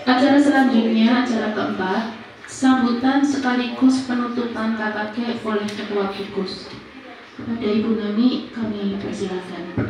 Acara selanjutnya, acara keempat, sambutan sekaligus penutupan KKG oleh Ketua Gugus. Kepada Ibu Nani kami persilakan.